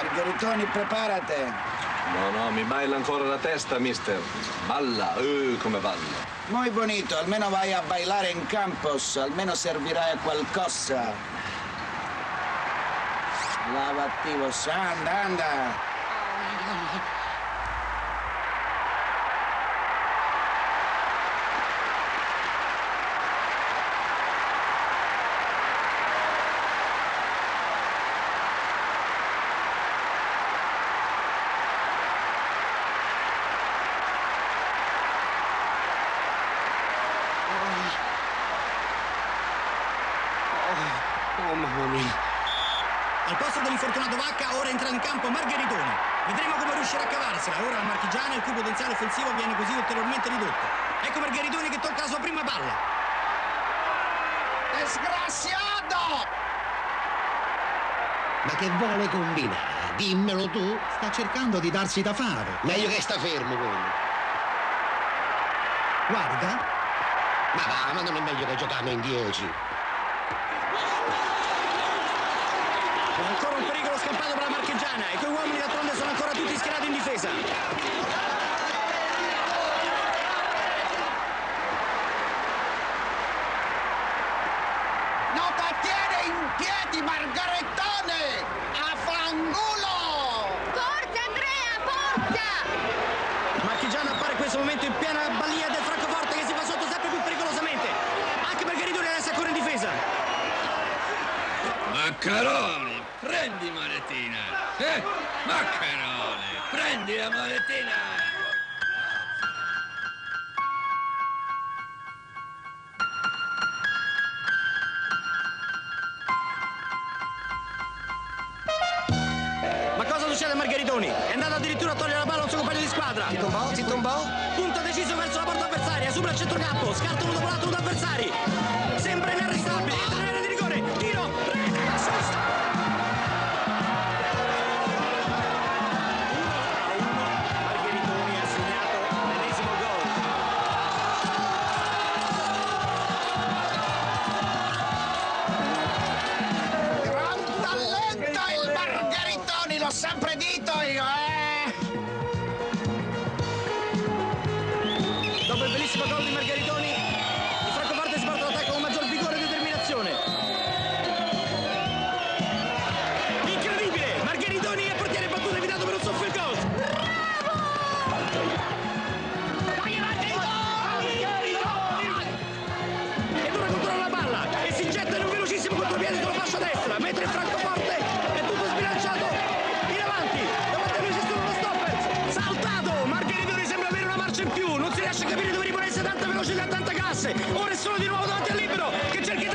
Margheritoni, preparate. No, mi baila ancora la testa, mister. Balla, come balla. Muy bonito, almeno vai a bailare in campos, almeno servirai a qualcosa. Lavativos, anda. Oh, mamma mia. Al posto dell'infortunato Vacca ora entra in campo Margheritoni. Vedremo come riuscirà a cavarsela. Ora al marchigiano il cui potenziale offensivo viene così ulteriormente ridotto. Ecco Margheritoni che tocca la sua prima palla. Desgraziato! Ma che vuole combinare? Dimmelo tu. Sta cercando di darsi da fare. Meglio che sta fermo quello. Guarda. Ma non è meglio che giocarne in 10. Ancora un pericolo scampato per la marchigiana. I tuoi uomini d'altronde sono ancora tutti schierati in difesa. Non tiene in piedi Margheritoni! A fangulo! Forza Andrea, forza! Marchigiana appare in questo momento in piena balia del Francoforte che si fa sotto sempre più pericolosamente. Anche Margheritoni adesso è ancora in difesa. Maccarone, prendi maletina! Maccarone, prendi la maletina! Ma cosa succede a Margheritoni? È andato addirittura a togliere la palla a un suo compagno di squadra. Si tombò? Punta deciso verso la porta avversaria, supera il centrocampo, scarta uno dopo l'altro due avversari. Sembra inarrestabile, entra nell'area di rigore, tiro, rete, assist. 1-1, Margheritoni ha segnato l'ennesimo gol. Gran talento il Margheritoni, l'ho sempre detto io, Dopo il bellissimo gol di Margheritoni, il Francoforte si porta all'attacco con maggior vigore e determinazione. Incredibile! Margheritoni è portiere battuto evitato per un soffio il gol. Ed ora controlla la palla e si getta in un velocissimo contropiede sulla fascia destra, mentre il Francoforte è tutto sbilanciato in avanti. Davanti a lui c'è solo uno stopper. Saltato! Margheritoni sembra avere una marcia in più, non si riesce a capire dove rimanesse tanta velocità e tanta classe. Ora è solo di nuovo davanti al libero che cerca di